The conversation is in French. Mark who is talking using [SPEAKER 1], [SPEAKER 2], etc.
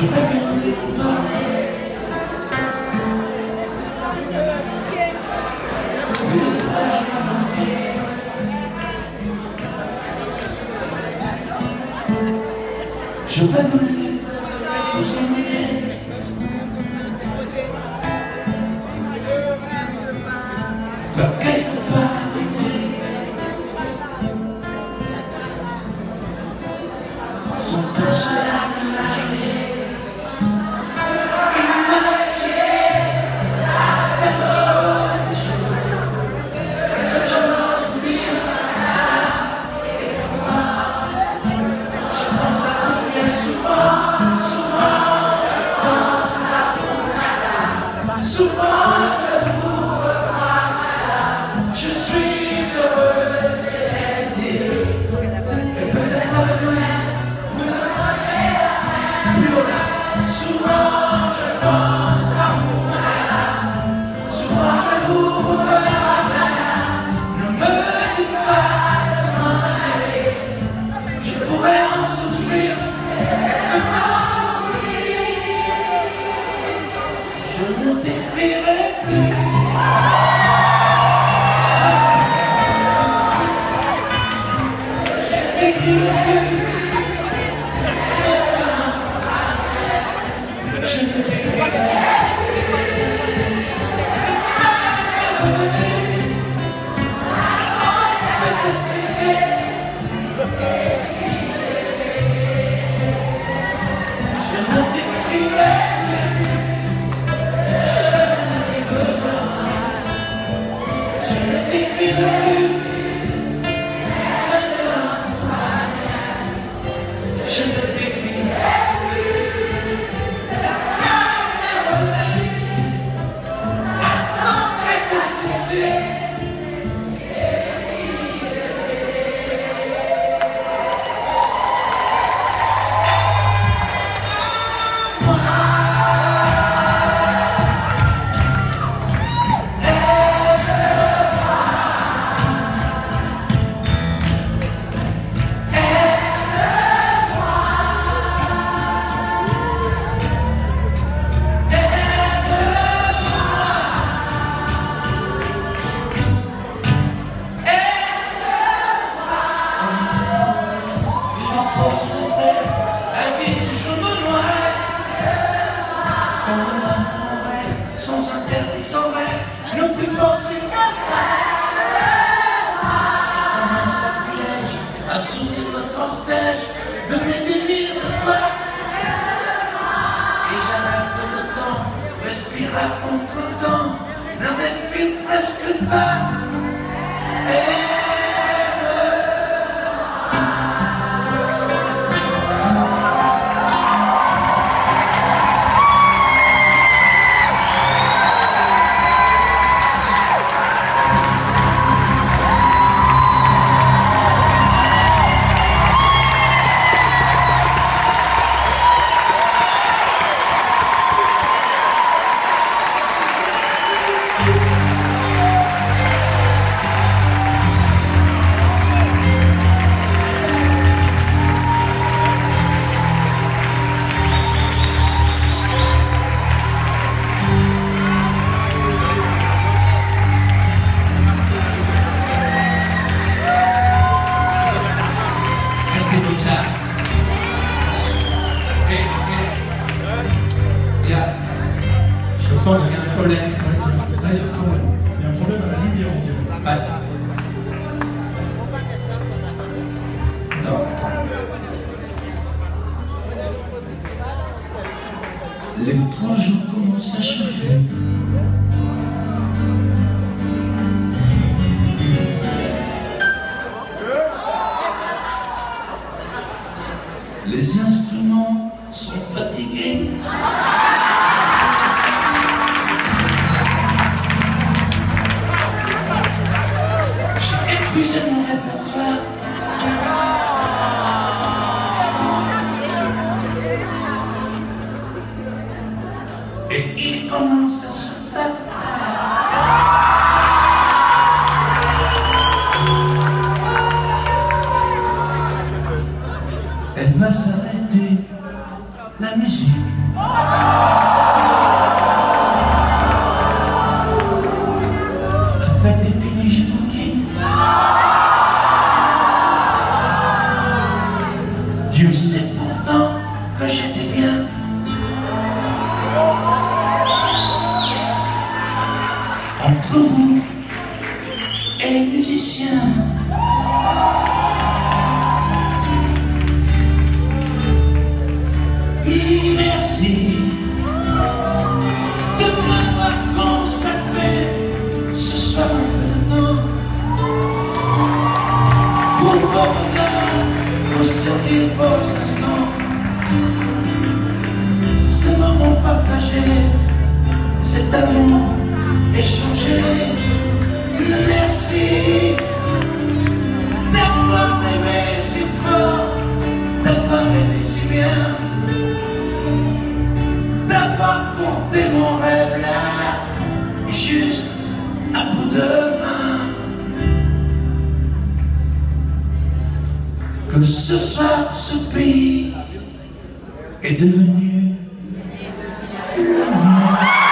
[SPEAKER 1] J'aurais bien voulu vous parler de l'ouvrage m'a manqué. J'aurais voulu vous emmener vers quelque part à côté, sans tout cela m'imaginer. Souvent je vous revois, madame, je suis heureux de l'aider. Et peut-être demain, vous me prenez la main plus haut là. Souvent je pense à vous, madame, souvent je vous revois, madame. Ne me dites pas de m'en aller, je pourrais en souffrir quelque temps, oui. Je ne t'écrirai plus. Je t'écrirai plus. Je ne t'écrirai sans interdit, sans rêve, ne plus penser qu'à ça. Et comme un sacrilège, à sourire le cortège de mes désirs de peur. Et j'arrête le temps, respire à contre-temps, ne respire presque pas.
[SPEAKER 2] Je pense qu'il y a un problème. Là, il y a un problème. Il y a un problème à la lumière, on dirait.
[SPEAKER 1] Non. Les 3 jours commencent à chauffer. Les instruments sont fatigués. J'ai épuisé mon répertoire. Et il commence à se faire. Elle va s'arrêter la musique. La fête est finie, je vous quitte. Dieu sait pourtant que j'étais bien. Entre vous et les musiciens. Merci de m'avoir consacré ce soir un peu de temps pour vos regards, vos sourires, vos instants, ces moments partagés, cet amour échangé. Merci d'avoir aimé si fort, d'avoir aimé si bien, d'avoir porté mon rêve là, juste à bout de main. Que ce soir, ce pays est devenu le mien.